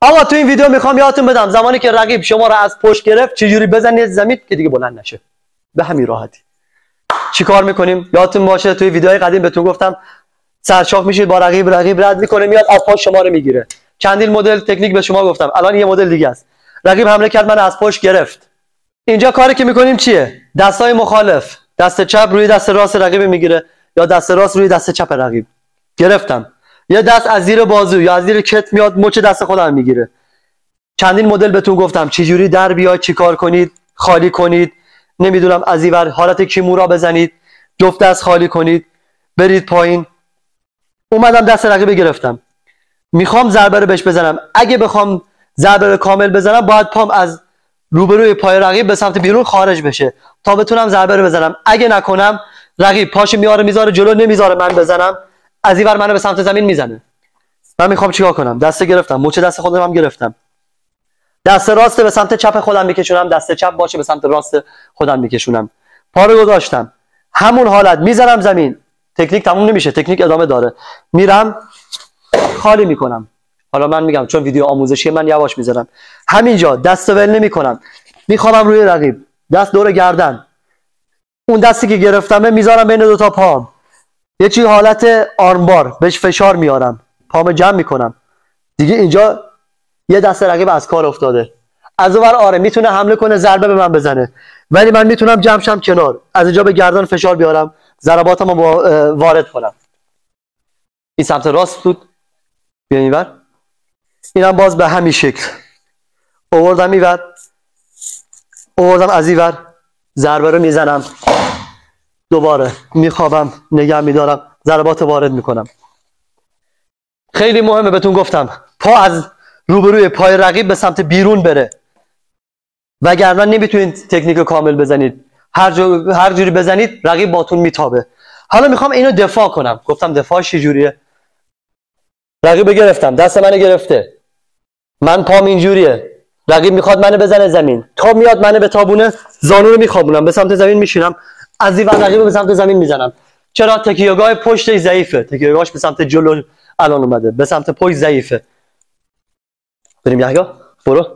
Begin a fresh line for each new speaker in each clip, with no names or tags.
آقا تو این ویدیو میخوام یادتون بدم زمانی که رقیب شما رو از پشت گرفت چجوری بزنید زمین که دیگه بلند نشه. به همین راحتی. چیکار میکنیم؟ یادتون باشه توی ویدیوهای قدیم بهتون گفتم سرشاخ میشید با رقیب رد میکنه میاد از پشت شما رو میگیره. چندین مدل تکنیک به شما گفتم. الان یه مدل دیگه است. رقیب حمله کرد من از پشت گرفت. اینجا کاری که میکنیم چیه؟ دستای مخالف، دست چپ روی دست راست رقیب میگیره یا دست راست روی دست چپ رقیب. گرفتم. یه دست از زیر بازو یا از زیر کت میاد مچ دست خودم میگیره. چندین مدل بهتون گفتم چجوری در بیاید، چیکار کنید، خالی کنید، نمیدونم از اینور حالت کیمورا بزنید، جفت دست خالی کنید، برید پایین. اومدم دست رقیب گرفتم. میخوام ضربه رو بهش بزنم. اگه بخوام ضربه رو کامل بزنم باید پام از روبروی پای رقیب به سمت بیرون خارج بشه تا بتونم ضربه رو بزنم. اگه نکنم رقیب پاش میذاره جلو، نمیذاره من بزنم، از اینور منو به سمت زمین میزنه. من میخوام چیکار کنم؟ دست گرفتم، مچ دست خودم هم گرفتم. دست راست به سمت چپ خودم میکشونم، دست چپ باشه به سمت راست خودم میکشونم. پا رو گذاشتم. همون حالت میذارم زمین. تکنیک تموم نمیشه، تکنیک ادامه داره. میرم خالی میکنم. حالا من میگم چون ویدیو آموزشی من یواش میذارم. همینجا دست ول نمیکنم. میخوام روی رقیب. دست دور گردن. اون دستی که گرفتمه میذارم بین دو تا پام. یه چی حالت آرمبار بهش فشار میارم. پامو جمع میکنم. دیگه اینجا یه دست رقیب از کار افتاده. از اونور آره میتونه حمله کنه ضربه به من بزنه. ولی من میتونم جمع شم کنار. از اینجا به گردن فشار بیارم. ضرباتمو وارد کنم. این سمت راست بود. بیاین اینور. اینم باز به همین شکل. آوردم اینور. آوردم از اینور. ضربه رو میزنم. دوباره میخوابم، نگه میدارم، ضربات وارد میکنم. خیلی مهمه بهتون گفتم پا از روبروی پای رقیب به سمت بیرون بره. وگرنه نمیتونید تکنیک کامل بزنید. هر جوری بزنید رقیب باتون میتابه. حالا میخوام اینو دفاع کنم. گفتم دفاعش چجوریه؟ رقیب گرفتم، دست منو گرفته. من پام اینجوریه. رقیب میخواد منو بزنه زمین. تا میاد منو به تابونه، زانو رو میخوابونم، به سمت زمین میشینم. از این ور رقیب به سمت زمین میزنم. چرا؟ تکیهگاه پشتش ضعیفه. تکیهگاهش به سمت جلو الان اومده. به سمت پشت ضعیفه. بریم یحیی برو.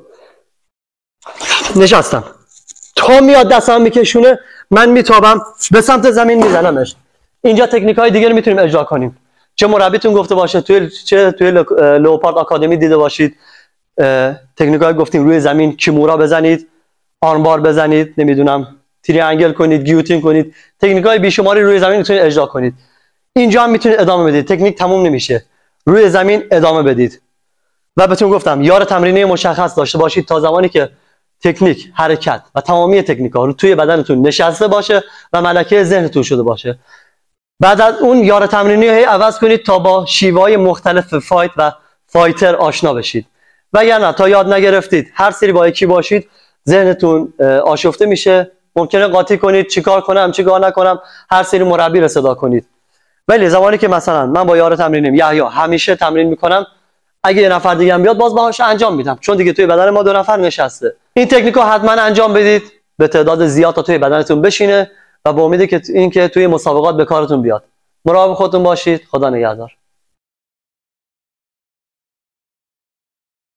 نشستم. تا میاد دستم میکشونه من میتابم به سمت زمین میزنمش. اینجا تکنیک‌های دیگه رو میتونیم اجرا کنیم. چه مربیتون گفته باشه توی لوپارد آکادمی دیده باشید. تکنیک‌های گفتیم روی زمین کیمورا بزنید، آرمبار بزنید، نمیدونم تریانگل کنید، گیوتین کنید. تکنیک‌های بیشماری روی زمین میتونید اجرا کنید. اینجا هم میتونید ادامه بدید. تکنیک تموم نمیشه. روی زمین ادامه بدید. و بهتون گفتم یار تمرینی مشخص داشته باشید تا زمانی که تکنیک، حرکت و تمامی تکنیک‌ها رو توی بدنتون نشسته باشه و ملکه ذهنتون شده باشه. بعد از اون یار تمرینی رو عوض کنید تا با شیوه‌های مختلف فایت و فایتر آشنا بشید. وگرنه تا یاد نگرفتید هر سری با یکی باشید ذهنتون آشفته میشه. ممکنه قاطی کنید چیکار کنم چیکار نکنم، هر سری مربی رو صدا کنید. ولی زمانی که مثلا من با یار تمرینیم یحیی همیشه تمرین میکنم، اگه یه نفر دیگه هم بیاد باز باهاش انجام میدم چون دیگه توی بدن ما دو نفر نشسته. این تکنیک رو حتما انجام بدید به تعداد زیاد تا توی بدنتون بشینه و با امید که توی مسابقات به کارتون بیاد. مراقب خودتون باشید. خدا نگهدار.